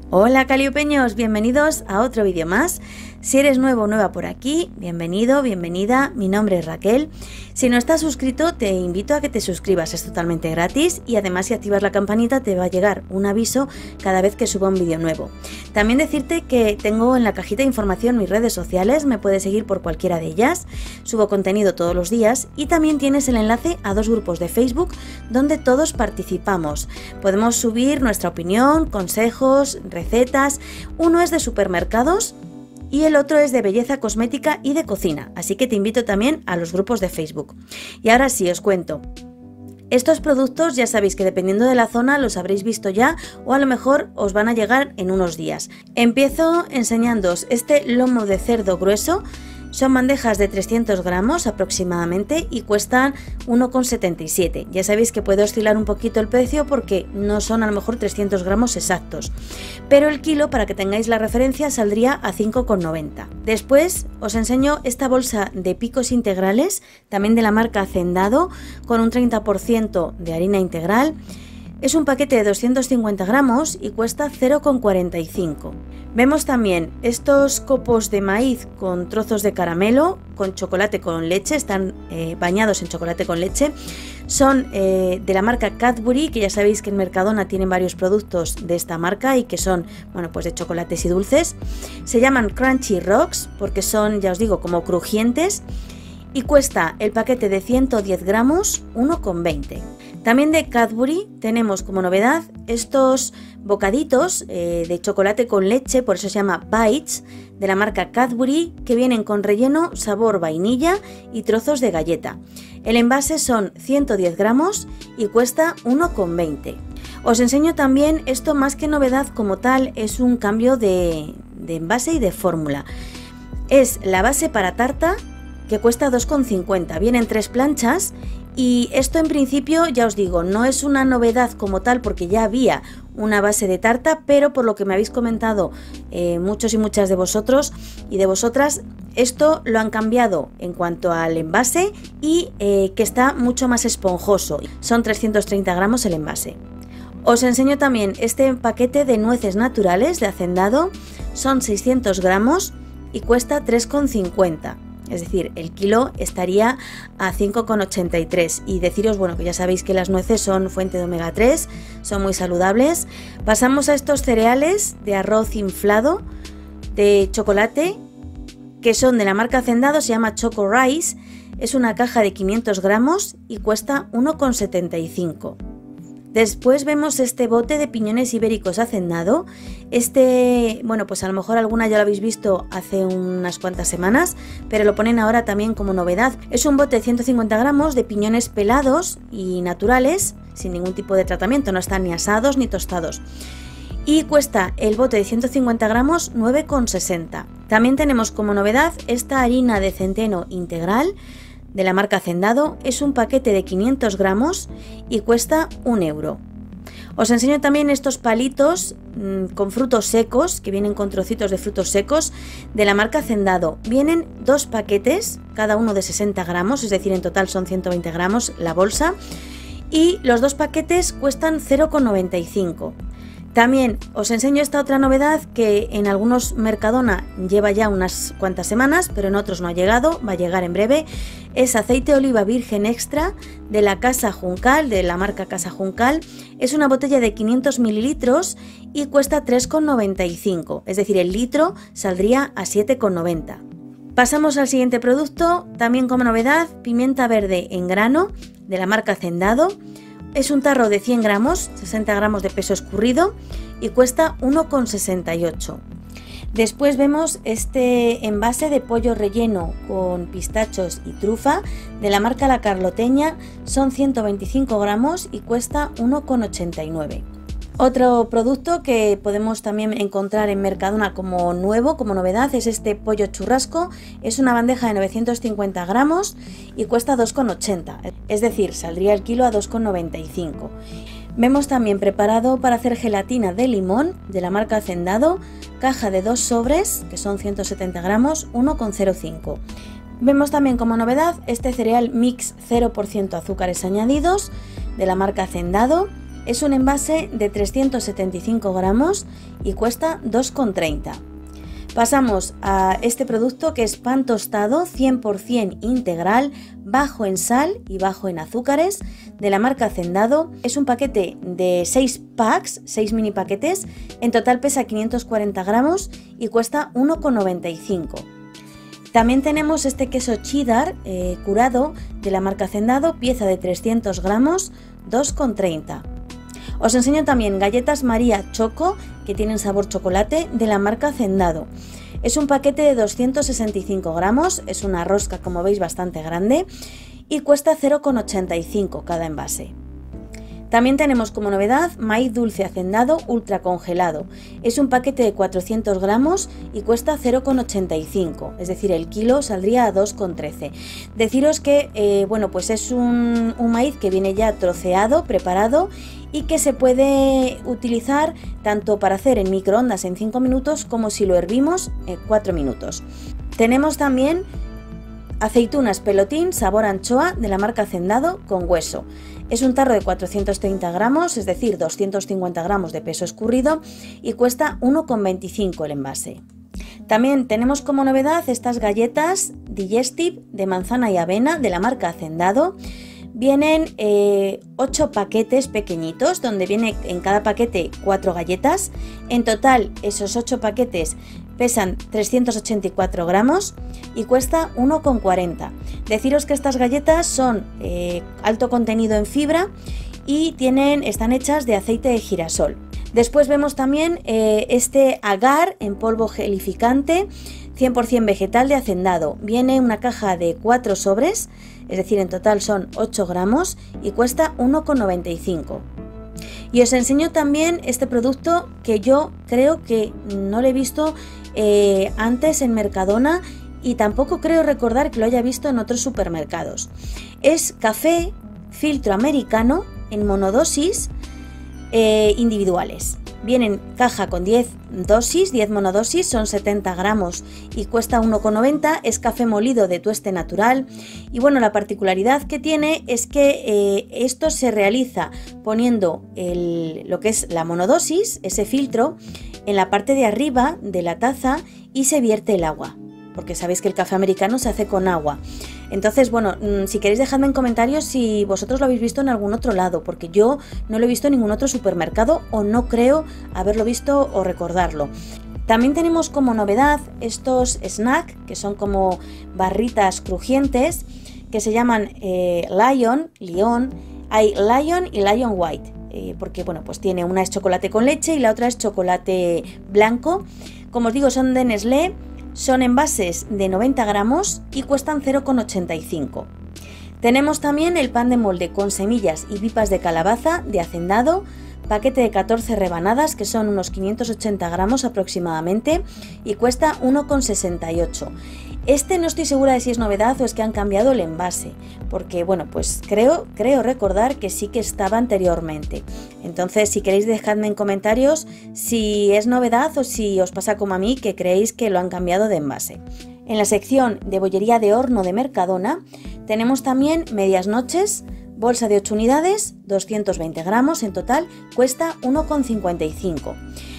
Hola caliupeños, bienvenidos a otro vídeo más. Si eres nuevo o nueva por aquí, bienvenido, bienvenida, mi nombre es Raquel. Si no estás suscrito, te invito a que te suscribas, es totalmente gratis y además si activas la campanita te va a llegar un aviso cada vez que suba un vídeo nuevo. También decirte que tengo en la cajita de información mis redes sociales, me puedes seguir por cualquiera de ellas, subo contenido todos los días y también tienes el enlace a dos grupos de Facebook donde todos participamos. Podemos subir nuestra opinión, consejos, recetas, uno es de supermercados y el otro es de belleza cosmética y de cocina, así que te invito también a los grupos de Facebook. Y ahora sí, os cuento. Estos productos ya sabéis que dependiendo de la zona los habréis visto ya o a lo mejor os van a llegar en unos días. Empiezo enseñándoos este lomo de cerdo grueso. Son bandejas de 300 gramos aproximadamente y cuestan 1,77. Ya sabéis que puede oscilar un poquito el precio porque no son a lo mejor 300 gramos exactos. Pero el kilo, para que tengáis la referencia, saldría a 5,90. Después os enseño esta bolsa de picos integrales, también de la marca Hacendado, con un 30% de harina integral. Es un paquete de 250 gramos y cuesta 0,45. Vemos también estos copos de maíz con trozos de caramelo, con chocolate con leche, están bañados en chocolate con leche. Son de la marca Cadbury, que ya sabéis que en Mercadona tienen varios productos de esta marca y que son, bueno, pues de chocolates y dulces. Se llaman Crunchy Rocks porque son, ya os digo, como crujientes. Y cuesta el paquete de 110 gramos 1,20. También de Cadbury tenemos como novedad estos bocaditos de chocolate con leche, por eso se llama Bites, de la marca Cadbury, que vienen con relleno sabor vainilla y trozos de galleta. El envase son 110 gramos y cuesta 1,20. Os enseño también esto, más que novedad como tal, es un cambio de envase y de fórmula. Es la base para tarta, que cuesta 2,50. Vienen 3 planchas y esto en principio, ya os digo, no es una novedad como tal porque ya había una base de tarta, pero por lo que me habéis comentado muchos y muchas de vosotros y de vosotras, esto lo han cambiado en cuanto al envase y que está mucho más esponjoso. Son 330 gramos el envase. Os enseño también este paquete de nueces naturales de Hacendado, son 600 gramos y cuesta 3,50. Es decir, el kilo estaría a 5,83 y deciros, bueno, que ya sabéis que las nueces son fuente de omega 3, son muy saludables. Pasamos a estos cereales de arroz inflado de chocolate que son de la marca Hacendado, se llama Choco Rice, es una caja de 500 gramos y cuesta 1,75. Después vemos este bote de piñones ibéricos Hacendado. Bueno, pues a lo mejor alguna ya lo habéis visto hace unas cuantas semanas, pero lo ponen ahora también como novedad. Es un bote de 150 gramos de piñones pelados y naturales, sin ningún tipo de tratamiento, no están ni asados ni tostados. Y cuesta el bote de 150 gramos 9,60. También tenemos como novedad esta harina de centeno integral de la marca Hacendado, es un paquete de 500 gramos y cuesta 1 euro. Os enseño también estos palitos con frutos secos, que vienen con trocitos de frutos secos de la marca Hacendado. Vienen 2 paquetes, cada uno de 60 gramos, es decir, en total son 120 gramos la bolsa, y los 2 paquetes cuestan 0,95. También os enseño esta otra novedad que en algunos Mercadona lleva ya unas cuantas semanas, pero en otros no ha llegado, va a llegar en breve. Es aceite de oliva virgen extra de la Casa Juncal, de la marca Casa Juncal. Es una botella de 500 mililitros y cuesta 3,95, es decir, el litro saldría a 7,90. Pasamos al siguiente producto, también como novedad, pimienta verde en grano de la marca Hacendado. Es un tarro de 100 gramos, 60 gramos de peso escurrido y cuesta 1,68. Después vemos este envase de pollo relleno con pistachos y trufa de la marca La Carloteña, son 125 gramos y cuesta 1,89. Otro producto que podemos también encontrar en Mercadona como nuevo, como novedad, es este pollo churrasco. Es una bandeja de 950 gramos y cuesta 2,80, es decir, saldría el kilo a 2,95. Vemos también preparado para hacer gelatina de limón de la marca Hacendado, caja de 2 sobres, que son 170 gramos, 1,05. Vemos también como novedad este cereal mix 0% azúcares añadidos de la marca Hacendado. Es un envase de 375 gramos y cuesta 2,30. Pasamos a este producto que es pan tostado 100% integral, bajo en sal y bajo en azúcares, de la marca Hacendado. Es un paquete de 6 packs, 6 mini paquetes, en total pesa 540 gramos y cuesta 1,95. También tenemos este queso cheddar curado de la marca Hacendado, pieza de 300 gramos, 2,30. Os enseño también galletas María Choco, que tienen sabor chocolate, de la marca Hacendado. Es un paquete de 265 gramos, es una rosca, como veis, bastante grande y cuesta 0,85 cada envase. También tenemos como novedad maíz dulce Hacendado ultra congelado. Es un paquete de 400 gramos y cuesta 0,85, es decir, el kilo saldría a 2,13. Deciros que bueno, pues es un maíz que viene ya troceado, preparado, y que se puede utilizar tanto para hacer en microondas en 5 minutos como si lo hervimos en 4 minutos. Tenemos también aceitunas pelotín sabor anchoa de la marca Hacendado con hueso. Es un tarro de 430 gramos, es decir, 250 gramos de peso escurrido, y cuesta 1,25 el envase. También tenemos como novedad estas galletas Digestive de manzana y avena de la marca Hacendado. Vienen 8 paquetes pequeñitos, donde viene en cada paquete 4 galletas. En total, esos 8 paquetes pesan 384 gramos y cuesta 1,40. Deciros que estas galletas son alto contenido en fibra y están hechas de aceite de girasol. Después vemos también este agar en polvo gelificante 100% vegetal de Hacendado. Viene una caja de 4 sobres, es decir, en total son 8 gramos y cuesta 1,95. Y os enseño también este producto que yo creo que no lo he visto antes en Mercadona y tampoco creo recordar que lo haya visto en otros supermercados. Es café filtro americano en monodosis individuales. Viene en caja con 10 dosis, 10 monodosis, son 70 gramos y cuesta 1,90. Es café molido de tueste natural. Y bueno, la particularidad que tiene es que esto se realiza poniendo lo que es la monodosis, ese filtro, en la parte de arriba de la taza y se vierte el agua, porque sabéis que el café americano se hace con agua. Entonces, bueno, si queréis dejadme en comentarios si vosotros lo habéis visto en algún otro lado, porque yo no lo he visto en ningún otro supermercado o no creo haberlo visto o recordarlo. También tenemos como novedad estos snacks, que son como barritas crujientes, que se llaman Lion, hay Lion y Lion White, porque bueno, pues tiene una es chocolate con leche y la otra es chocolate blanco. Como os digo, son de Nestlé. Son envases de 90 gramos y cuestan 0,85. Tenemos también el pan de molde con semillas y pipas de calabaza de Hacendado, paquete de 14 rebanadas que son unos 580 gramos aproximadamente y cuesta 1,68. Este no estoy segura de si es novedad o es que han cambiado el envase, porque bueno, pues creo recordar que sí que estaba anteriormente. Entonces, si queréis, dejadme en comentarios si es novedad o si os pasa como a mí, que creéis que lo han cambiado de envase. En la sección de bollería de horno de Mercadona tenemos también medias noches, bolsa de 8 unidades, 220 gramos en total, cuesta 1,55.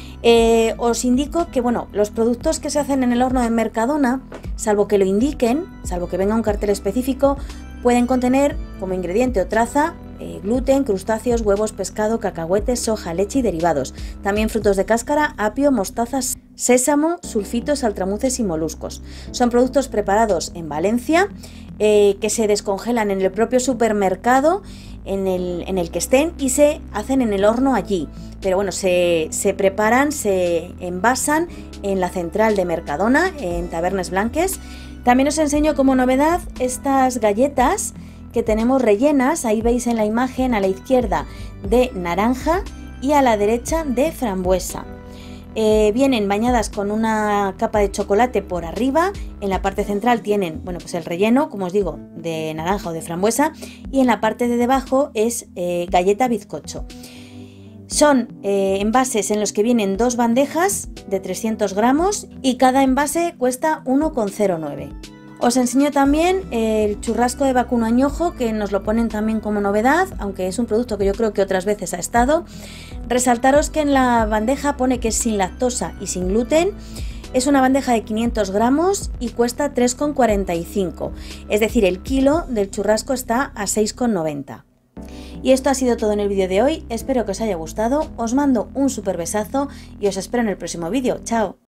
Os indico que bueno, los productos que se hacen en el horno de Mercadona, salvo que lo indiquen, salvo que venga un cartel específico, pueden contener como ingrediente o traza gluten, crustáceos, huevos, pescado, cacahuetes, soja, leche y derivados. También frutos de cáscara, apio, mostazas, sésamo, sulfitos, saltramuces y moluscos. Son productos preparados en Valencia, que se descongelan en el propio supermercado en el que estén y se hacen en el horno allí. Pero bueno, se preparan, se envasan en la central de Mercadona, en Tabernes Blanques. También os enseño como novedad estas galletas que tenemos rellenas, ahí veis en la imagen a la izquierda de naranja y a la derecha de frambuesa. Vienen bañadas con una capa de chocolate por arriba, en la parte central tienen, bueno, pues el relleno, como os digo, de naranja o de frambuesa, y en la parte de debajo es galleta bizcocho. Son envases en los que vienen 2 bandejas de 300 gramos y cada envase cuesta 1,09. Os enseño también el churrasco de vacuno añojo, que nos lo ponen también como novedad, aunque es un producto que yo creo que otras veces ha estado. Resaltaros que en la bandeja pone que es sin lactosa y sin gluten. Es una bandeja de 500 gramos y cuesta 3,45, es decir, el kilo del churrasco está a 6,90. Y esto ha sido todo en el vídeo de hoy, espero que os haya gustado, os mando un súper besazo y os espero en el próximo vídeo. ¡Chao!